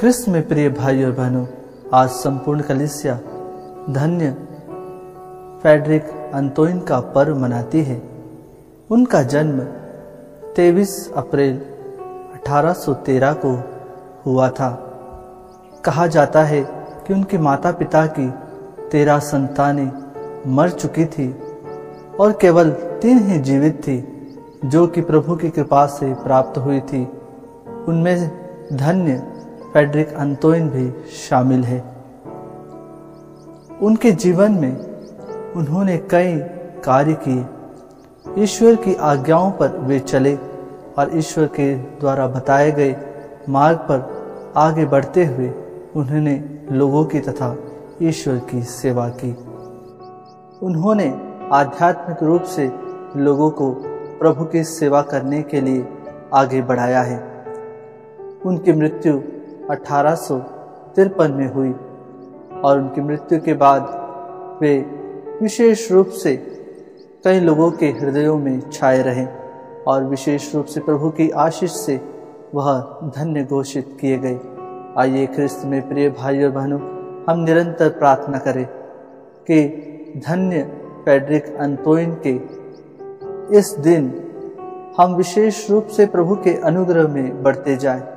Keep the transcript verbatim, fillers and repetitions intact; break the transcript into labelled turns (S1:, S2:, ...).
S1: क्रिस्त में प्रिय भाई और बहनों, आज संपूर्ण कलीसिया धन्य फ्रेडरिक अंतोइन का पर्व मनाती है। उनका जन्म तेईस अप्रैल अठारह सौ तेरह को हुआ था। कहा जाता है कि उनके माता पिता की तेरह संतानें मर चुकी थी और केवल तीन ही जीवित थी, जो कि प्रभु की कृपा से प्राप्त हुई थी। उनमें धन्य फ्रेडरिक अंतोइन भी शामिल है। उनके जीवन में उन्होंने कई कार्य किए। ईश्वर की आज्ञाओं पर वे चले और ईश्वर के द्वारा बताए गए मार्ग पर आगे बढ़ते हुए उन्होंने लोगों की तथा ईश्वर की सेवा की। उन्होंने आध्यात्मिक रूप से लोगों को प्रभु की सेवा करने के लिए आगे बढ़ाया है। उनकी मृत्यु अठारह सौ तिरपन में हुई और उनकी मृत्यु के बाद वे विशेष रूप से कई लोगों के हृदयों में छाए रहे और विशेष रूप से प्रभु की आशीष से वह धन्य घोषित किए गए। आइए क्रिस्त में प्रिय भाई और बहनों, हम निरंतर प्रार्थना करें कि धन्य फ्रेडरिक अंतोइन के इस दिन हम विशेष रूप से प्रभु के अनुग्रह में बढ़ते जाएं